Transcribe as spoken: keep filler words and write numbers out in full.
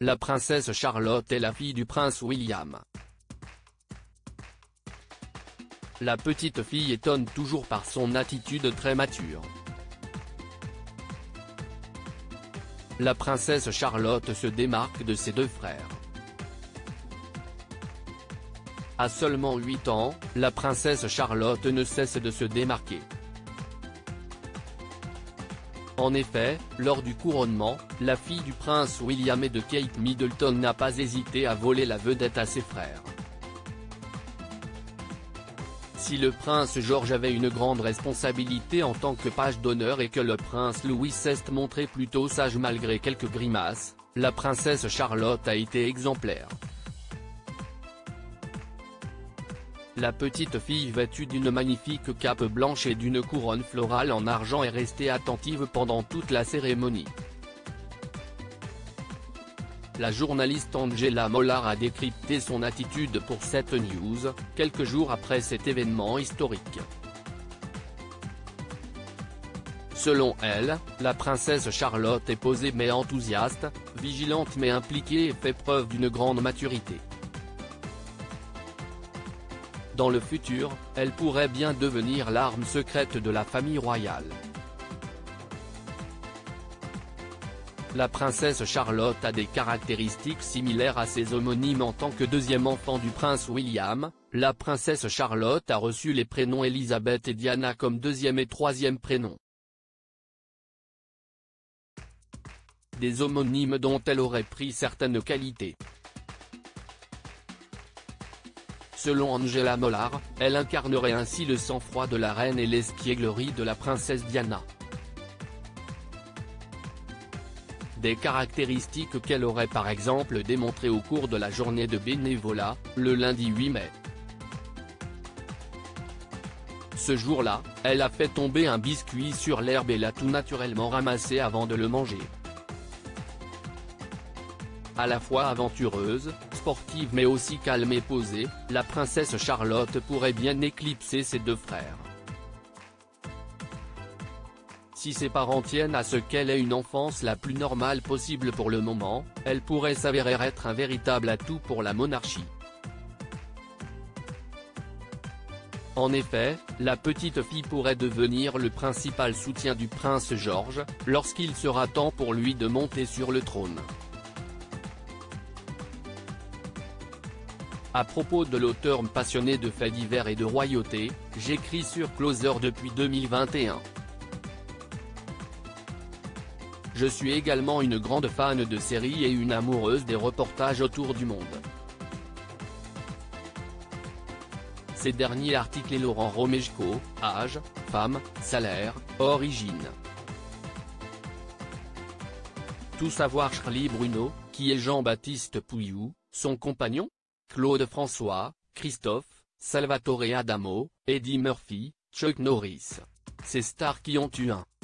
la princesse Charlotte est la fille du prince William. La petite fille étonne toujours par son attitude très mature. La princesse Charlotte se démarque de ses deux frères. À seulement huit ans, la princesse Charlotte ne cesse de se démarquer. En effet, lors du couronnement, la fille du prince William et de Kate Middleton n'a pas hésité à voler la vedette à ses frères. Si le prince George avait une grande responsabilité en tant que page d'honneur et que le prince Louis seize montrait plutôt sage malgré quelques grimaces, la princesse Charlotte a été exemplaire. La petite fille vêtue d'une magnifique cape blanche et d'une couronne florale en argent est restée attentive pendant toute la cérémonie. La journaliste Angela Mollard a décrypté son attitude pour cette news, quelques jours après cet événement historique. Selon elle, la princesse Charlotte est posée mais enthousiaste, vigilante mais impliquée et fait preuve d'une grande maturité. Dans le futur, elle pourrait bien devenir l'arme secrète de la famille royale. La princesse Charlotte a des caractéristiques similaires à ses homonymes en tant que deuxième enfant du prince William. La princesse Charlotte a reçu les prénoms Elisabeth et Diana comme deuxième et troisième prénom. Des homonymes dont elle aurait pris certaines qualités. Selon Angela Mollard, elle incarnerait ainsi le sang-froid de la reine et l'espièglerie de la princesse Diana. Des caractéristiques qu'elle aurait par exemple démontrées au cours de la journée de bénévolat, le lundi huit mai. Ce jour-là, elle a fait tomber un biscuit sur l'herbe et l'a tout naturellement ramassé avant de le manger. À la fois aventureuse, sportive mais aussi calme et posée, la princesse Charlotte pourrait bien éclipser ses deux frères. Si ses parents tiennent à ce qu'elle ait une enfance la plus normale possible pour le moment, elle pourrait s'avérer être un véritable atout pour la monarchie. En effet, la petite fille pourrait devenir le principal soutien du prince George, lorsqu'il sera temps pour lui de monter sur le trône. À propos de l'auteur passionné de faits divers et de royauté, j'écris sur Closer depuis deux mille vingt et un. Je suis également une grande fan de séries et une amoureuse des reportages autour du monde. Ces derniers articles et Laurent Romeshko, âge, femme, salaire, origine. Tout savoir Charlie Bruno, qui est Jean-Baptiste Pouillou, son compagnon, Claude François, Christophe, Salvatore Adamo, Eddie Murphy, Chuck Norris. Ces stars qui ont eu un